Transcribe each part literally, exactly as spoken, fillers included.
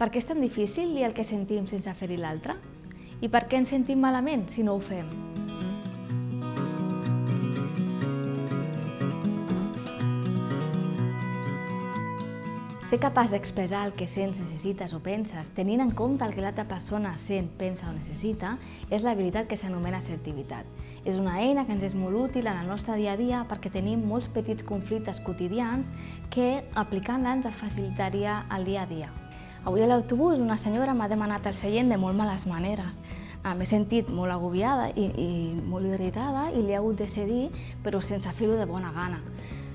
Per què és tan difícil dir el que sentim sense ferir l'altre? I per què ens sentim malament si no ho fem? Ser capaç d'expressar el que sents, necessites o penses, tenint en compte el que l'altra persona sent, pensa o necessita, és l'habilitat que s'anomena assertivitat. És una eina que ens és molt útil en el nostre dia a dia perquè tenim molts petits conflictes quotidians que, aplicant-la, ens facilitaria el dia a dia. Avui a l'autobús una senyora m'ha demanat el seient de molt males maneres. M'he sentit molt agobiada i, i molt irritada i li he hagut de cedir, però sense fer-ho de bona gana.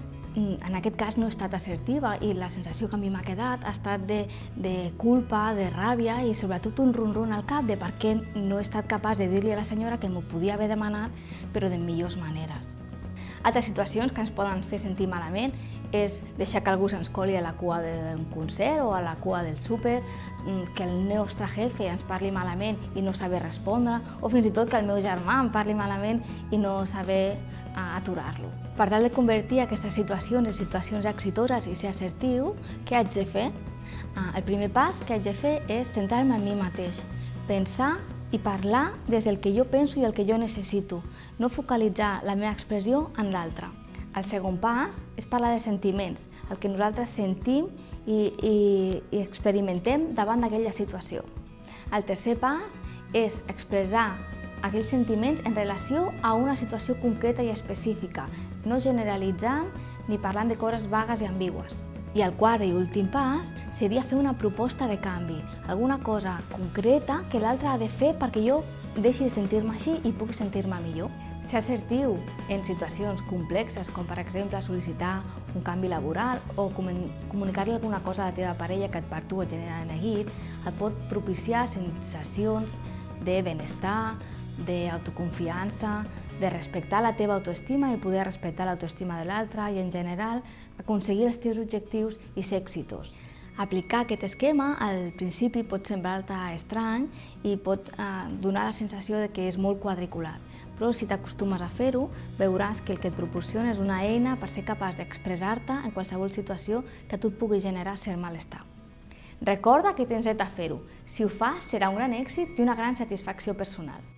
En aquest cas no he estat assertiva i la sensació que a mi m'ha quedat ha estat de, de culpa, de ràbia i sobretot un rum-rum al cap de per què no he estat capaç de dir-li a la senyora que m'ho podia haver demanat, però de millors maneres. Altres situacions que ens poden fer sentir malament és deixar que algú se'ns coli a la cua d'un concert o a la cua del súper, que el nostre jefe ens parli malament i no saber respondre, o fins i tot que el meu germà em parli malament i no saber aturar-lo. Per tal de convertir aquestes situacions en situacions exitoses i ser assertiu, què haig de fer? El primer pas que haig de fer és centrar-me en mi mateix, pensar i parlar des del que jo penso i el que jo necessito, no focalitzar la meva expressió en l'altre. El segon pas és parlar de sentiments, el que nosaltres sentim i, i, i experimentem davant d'aquella situació. El tercer pas és expressar aquells sentiments en relació a una situació concreta i específica, no generalitzant ni parlant de coses vagues i ambigües. I el quart i últim pas seria fer una proposta de canvi, alguna cosa concreta que l'altre ha de fer perquè jo deixi de sentir-me així i pugui sentir-me millor. Ser assertiu en situacions complexes, com per exemple sol·licitar un canvi laboral o comunicar-li alguna cosa a la teva parella que per tu et genera neguit, et pot propiciar sensacions de benestar, d'autoconfiança, de respectar la teva autoestima i poder respectar l'autoestima de l'altre i, en general, aconseguir els teus objectius i ser exitós. Aplicar aquest esquema al principi pot semblar-te estrany i pot donar la sensació de que és molt quadriculat, però si t'acostumes a fer-ho, veuràs que el que et proporciona és una eina per ser capaç d'expressar-te en qualsevol situació que tu et pugui generar cert malestar. Recorda que tens dret a fer-ho. Si ho fas, serà un gran èxit i una gran satisfacció personal.